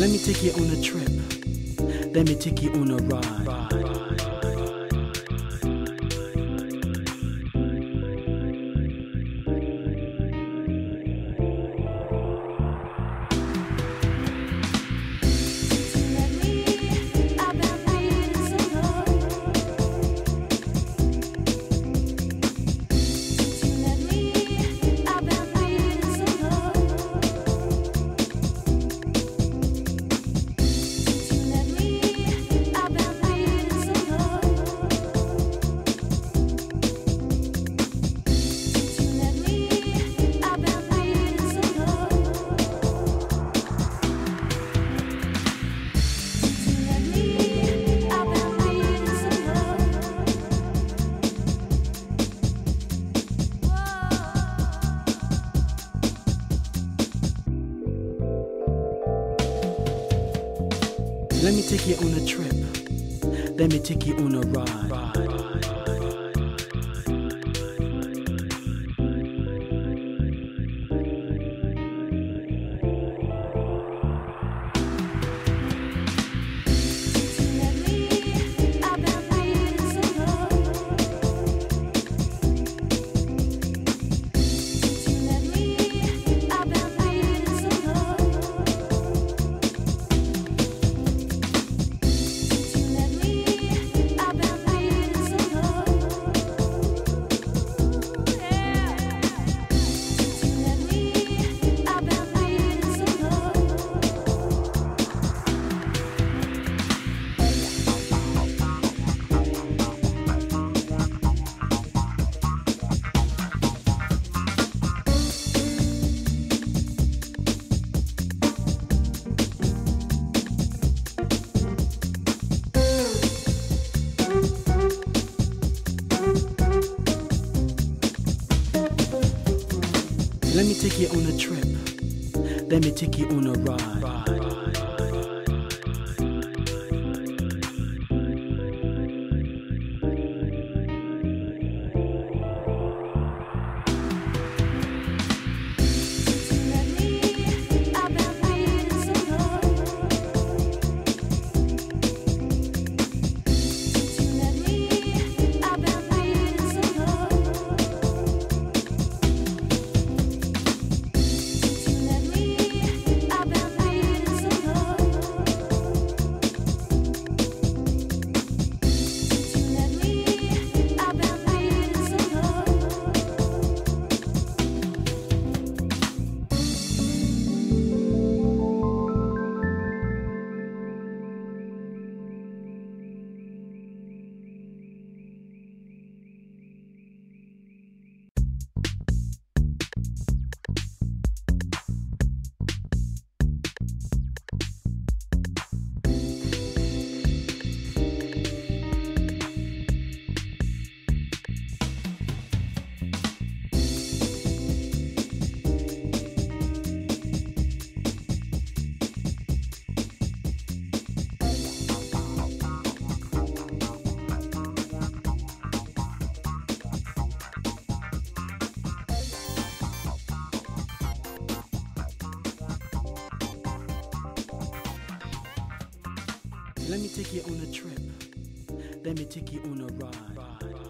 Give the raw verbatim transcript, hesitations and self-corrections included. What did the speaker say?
Let me take you on a trip. Let me take you on a ride. Let me take you on a trip. Let me take you on a ride. Let me take you on a trip. Let me take you on a ride. Let me take you on a trip. Let me take you on a ride.